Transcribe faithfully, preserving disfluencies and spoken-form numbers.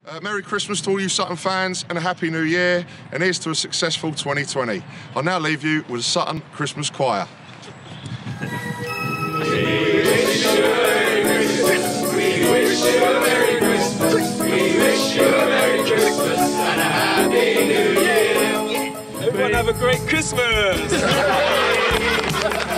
Uh, Merry Christmas to all you Sutton fans and a Happy New Year, and here's to a successful twenty twenty. I'll now leave you with the Sutton Christmas Choir. We wish you a Merry Christmas, we wish you a Merry Christmas, we wish you a Merry Christmas and a Happy New Year. Everyone have a great Christmas!